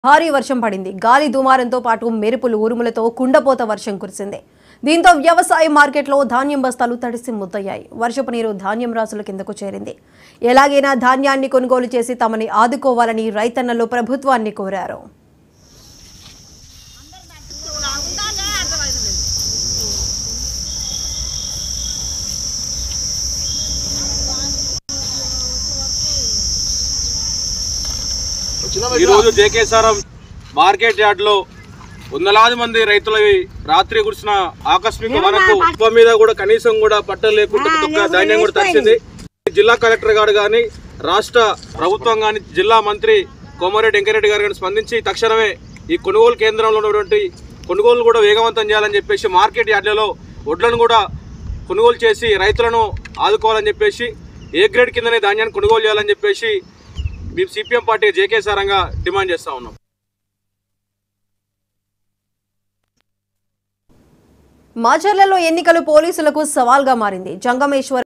భారీ వర్షం పడింది. గాలి దుమారంతో పాటు మెరుపులు ఉరుములతో కుండపోత వర్షం కురిసింది. దీంతో వ్యవసాయ మార్కెట్లో ధాన్యం బస్తాలు తడిసి ముద్దయ్యాయి. వర్షపు నీరు ధాన్యం రాసుల కిందకు చేరింది. ఎలాగైనా ధాన్యాన్ని కొనుగోలు చేసి తమని ఆదుకోవాలని రైతన్నలు ప్రభుత్వాన్ని కోరారు. ఈరోజు జేకేసారం మార్కెట్ యార్డ్ లో వందలాది మంది రైతుల రాత్రి కురిసిన ఆకస్మిక వరకు ఉప్పు మీద కూడా కనీసం కూడా పట్టలు లేకుండా ధాన్యం కూడా తడిచింది. జిల్లా కలెక్టర్ గారు కానీ రాష్ట్ర ప్రభుత్వం కానీ జిల్లా మంత్రి కోమారెడ్డి వెంకరెడ్డి గారు కానీ స్పందించి తక్షణమే ఈ కొనుగోలు కేంద్రంలో ఉన్నటువంటి కొనుగోలు కూడా వేగవంతం చేయాలని చెప్పేసి మార్కెట్ యార్డ్లలో వడ్లను కూడా కొనుగోలు చేసి రైతులను ఆదుకోవాలని చెప్పేసి ఏ గ్రేడ్ కిందనే ధాన్యాన్ని కొనుగోలు చేయాలని చెప్పేసి మేము సిపిఎం పార్టీ జేకేసారంగా డిమాండ్ చేస్తా ఉన్నాం. మాచర్లలో ఎన్నికలు పోలీసులకు సవాల్గా మారింది. జంగమేశ్వర్